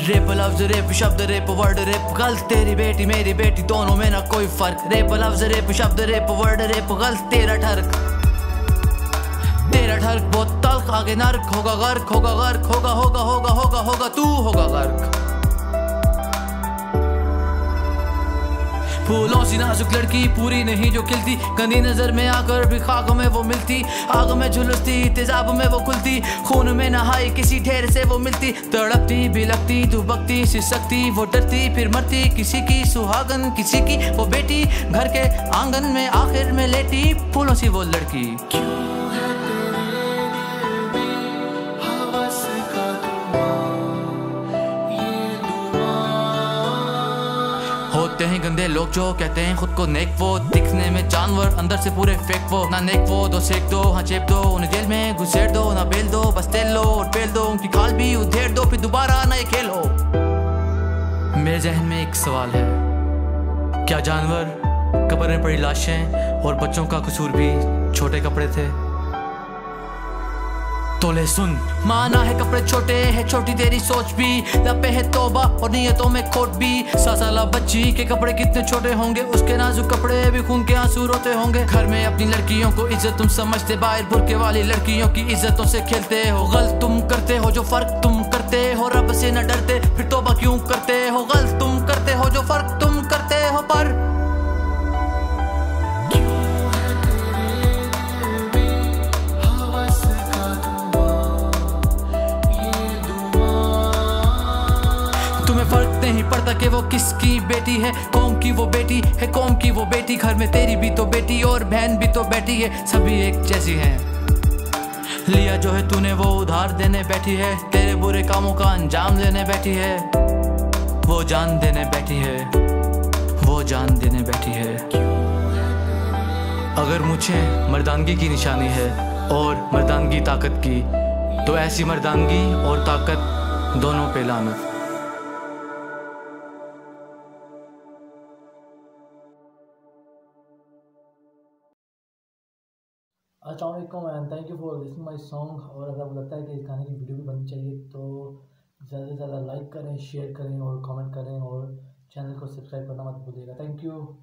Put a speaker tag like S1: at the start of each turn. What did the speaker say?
S1: Rape लफ्ज rape शब्द rape word rape गलत, तेरी बेटी मेरी बेटी दोनों में ना कोई फर्क। रेप लफ्ज रेप शब्द रेप वर्ड रेप गलत, तेरा ठर्क बहुत तल्ख, आगे नर्क होगा गर्क, होगा गर्क, होगा होगा होगा होगा होगा तू होगा गर्क। फूलों सी नाजुक लड़की पूरी नहीं जो खिलती, गंदी नजर में आकर भी खाक में वो मिलती, आग में झुलसती तेजाब में वो खुलती, खून में नहाई किसी ढेर से वो मिलती, तड़पती बिलकती दुबकती सिसकती वो डरती फिर मरती, किसी की सुहागन किसी की वो बेटी, घर के आंगन में आखिर में लेटी फूलों सी वो लड़की। होते हैं गंदे लोग जो कहते हैं खुद को नेक, वो दिखने में जानवर अंदर से पूरे फेक, वो ना नेक वो दो सेक दो हाँ चेप दो, उन्हें जेल में घुसेड़ दो ना बेल दो, बस तेल लो और पेल दो, उनकी खाल भी उधेड़ दो फिर दोबारा ना ये खेल हो। मेरे जहन में एक सवाल है, क्या जानवर कब्र में पड़ी लाशें और बच्चों का कसूर भी छोटे कपड़े थे? तो ले सुन, माना है कपड़े छोटे है छोटी तेरी सोच भी, लपे है तौबा और नियतों में खोट भी, 7 साल बच्ची के कपड़े कितने छोटे होंगे, उसके नाजुक कपड़े भी खून के आंसू रोते होंगे। घर में अपनी लड़कियों को इज्जत तुम समझते, बाहर बुरके वाली लड़कियों की इज्जतों से खेलते हो, गलत तुम करते हो जो फर्क तुम करते हो, रब से न डरते फिर तौबा क्यों करते हो, गलत तुम करते हो जो फर्क तुम करते हो पर फर्क नहीं पड़ता कि वो किसकी बेटी है, कौम की वो बेटी है कौम की वो बेटी, घर में तेरी भी तो बेटी और बहन भी तो बेटी है, सभी एक जैसी हैं। लिया जो है तूने वो उधार देने बैठी है, तेरे बुरे कामों का अंजाम लेने बैठी है, वो जान देने बैठी है, वो जान देने बैठी है। अगर मुझे मर्दानगी की निशानी है और मर्दानगी ताकत की, तो ऐसी मर्दानगी और ताकत दोनों पे लानत।
S2: अस्सलाम वालेकुम and thank you for listening my song. और अगर आपको लगता है कि इस गाने की वीडियो भी बननी चाहिए तो ज़्यादा से ज़्यादा लाइक करें, शेयर करें और कमेंट करें और चैनल को सब्सक्राइब करना मत भूलिएगा। Thank you.